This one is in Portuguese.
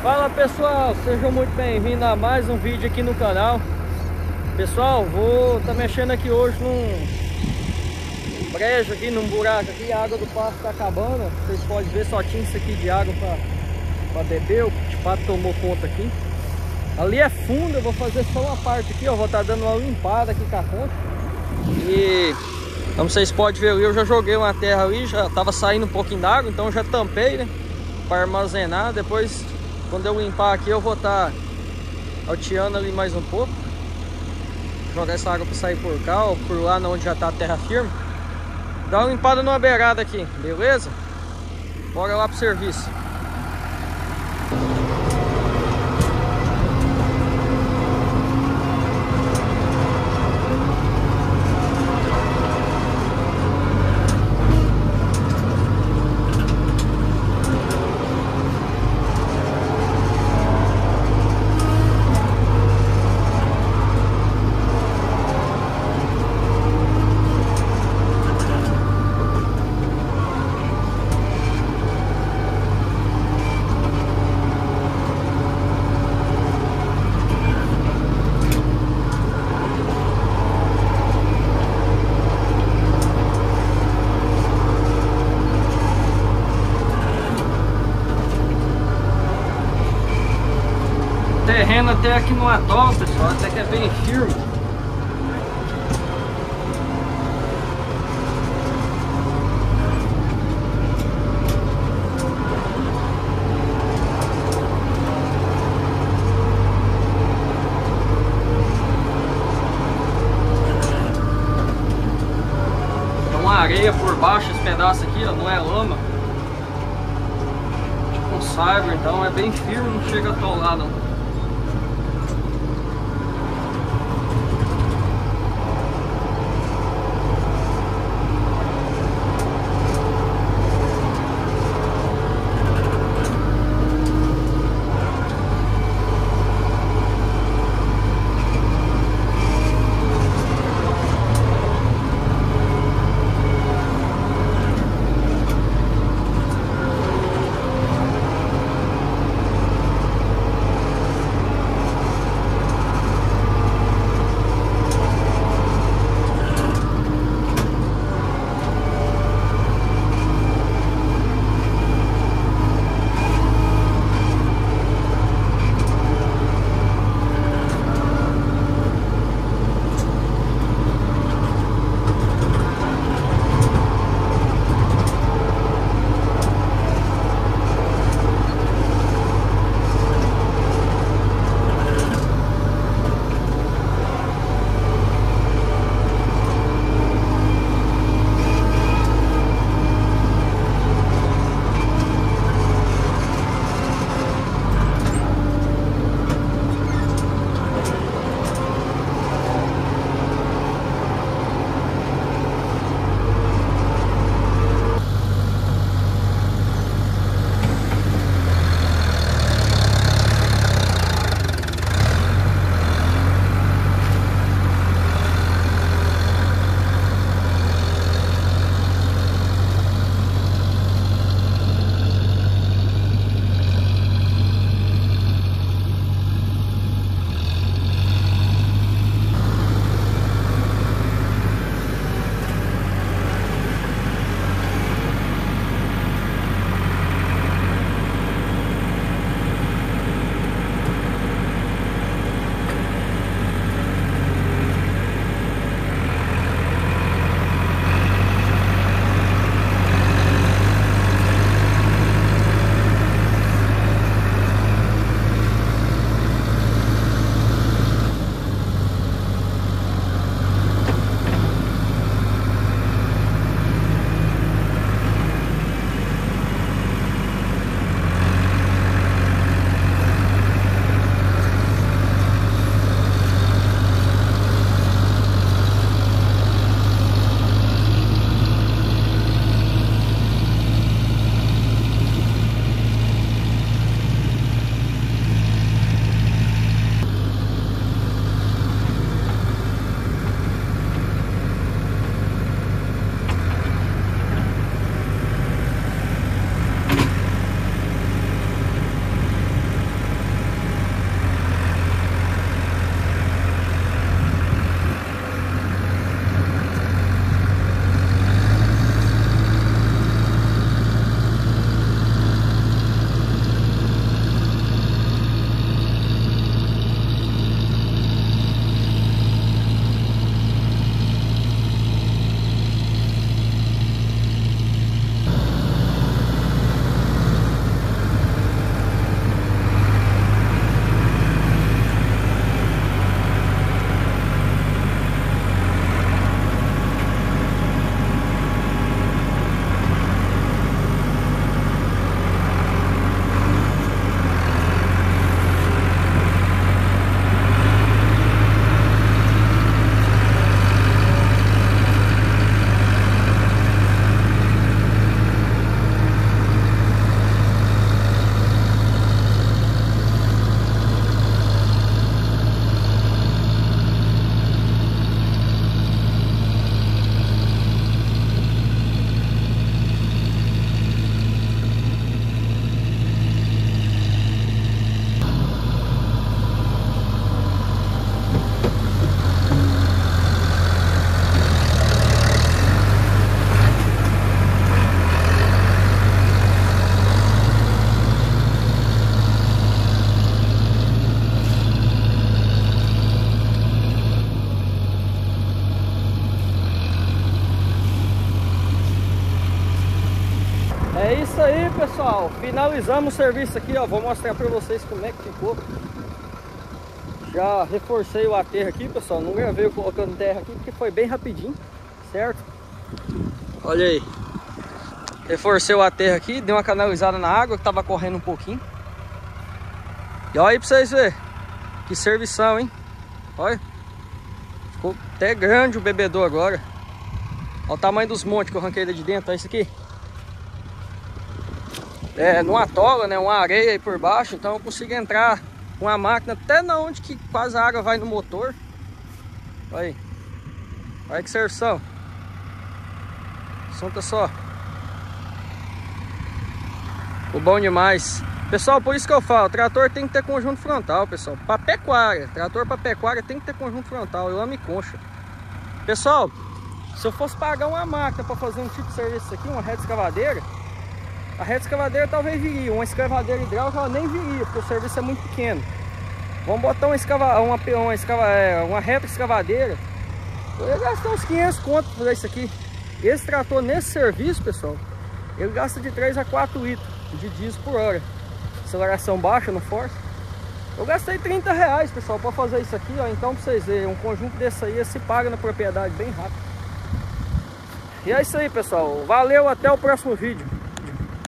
Fala pessoal, sejam muito bem-vindos a mais um vídeo aqui no canal. Pessoal, vou estar mexendo aqui hoje num brejo aqui, num buraco aqui. A água do pasto tá acabando. Vocês podem ver, só tinha isso aqui de água para beber. O pato tomou conta aqui. Ali é fundo, eu vou fazer só uma parte aqui, ó. Vou estar dando uma limpada aqui com a concha. E como vocês podem ver ali, eu já joguei uma terra ali, já tava saindo um pouquinho d'água, então eu já tampei, né, para armazenar. Depois, quando eu limpar aqui, eu vou estar alteando ali mais um pouco, jogar essa água para sair por cá ou por lá onde já tá a terra firme. Dá uma limpada numa beirada aqui, beleza? Bora lá pro serviço. O terreno até aqui não é dó, pessoal, até que é bem firme. Tem uma areia por baixo, esse pedaço aqui, ó, não é lama. Tipo um cyber, então é bem firme, não chega a atolar não. pessoal, finalizamos o serviço aqui, ó. Vou mostrar pra vocês como é que ficou. Já reforcei o aterro aqui, pessoal. Não gravei eu colocando terra aqui porque foi bem rapidinho, certo? Olha aí. Reforcei o aterro aqui, dei uma canalizada na água que tava correndo um pouquinho. E olha aí pra vocês verem. Que servição, hein? Olha. Ficou até grande o bebedouro agora. Olha o tamanho dos montes que eu arranquei de dentro. Olha isso aqui. É, não atola, né? Uma areia aí por baixo. Então eu consigo entrar com a máquina até na onde que quase a água vai no motor. Olha aí. Olha que servição. Solta só. Ficou bom demais. Pessoal, por isso que eu falo, trator tem que ter conjunto frontal, pessoal. Para pecuária, trator para pecuária tem que ter conjunto frontal. Eu amo e concha. Pessoal, se eu fosse pagar uma máquina para fazer um tipo de serviço aqui, uma reta escavadeira, a reta escavadeira talvez viria. Uma escavadeira hidráulica ela nem viria, porque o serviço é muito pequeno. Vamos botar uma reta escavadeira. Eu ia gastar uns 500 conto para fazer isso aqui. Esse trator nesse serviço, pessoal, ele gasta de 3 a 4 litros de diesel por hora. Aceleração baixa, não força. Eu gastei 30 reais, pessoal, para fazer isso aqui, ó. Então, pra vocês verem, um conjunto desse aí se paga na propriedade bem rápido. E é isso aí, pessoal. Valeu, até o próximo vídeo.